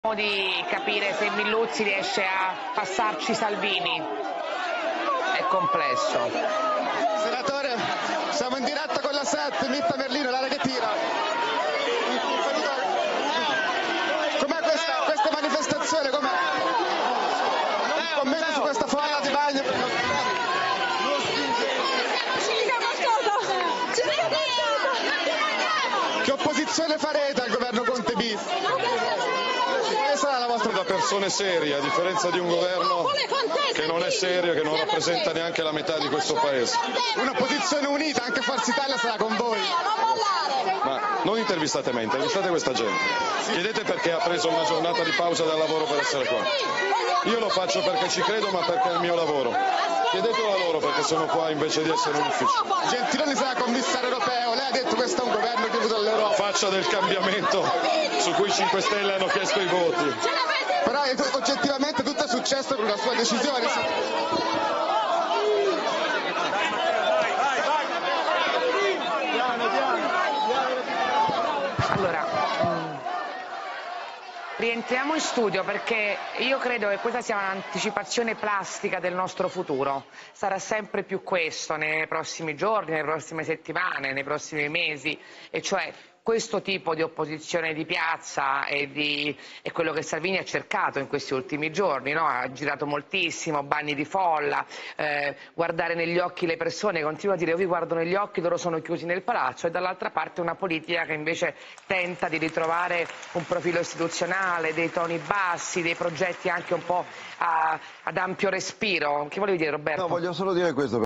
Di capire se Milluzzi riesce a passarci Salvini. È complesso. Senatore, siamo in diretta con la 7, Mitta Merlino, l'area che tira. Com'è questa manifestazione? Com'è? Un commento su questa folla di bagno. Che opposizione farete al governo Conte bis? Da persone serie, a differenza di un governo che non è serio, che non rappresenta neanche la metà di questo paese. Un'opposizione unita, anche Forza Italia sarà con voi. Ma non intervistate me, intervistate questa gente. Chiedete perché ha preso una giornata di pausa dal lavoro per essere qua. Io lo faccio perché ci credo, ma perché è il mio lavoro. Chiedetelo a loro perché sono qua invece di essere un ufficio. Gentiloni sarà commissario europeo, lei ha detto questo è un governo che aiuta l'Europa. Faccia del cambiamento su cui i 5 Stelle hanno chiesto i voti. Però oggettivamente tutto è successo con la sua decisione. Allora, rientriamo in studio perché io credo che questa sia un'anticipazione plastica del nostro futuro. Sarà sempre più questo nei prossimi giorni, nelle prossime settimane, nei prossimi mesi, e cioè questo tipo di opposizione di piazza è quello che Salvini ha cercato in questi ultimi giorni, no? Ha girato moltissimo, bagni di folla, guardare negli occhi le persone, continua a dire io vi guardo negli occhi, loro sono chiusi nel palazzo, e dall'altra parte una politica che invece tenta di ritrovare un profilo istituzionale, dei toni bassi, dei progetti anche un po' ad ampio respiro. Che volevi dire, Roberto? No, voglio solo dire questo.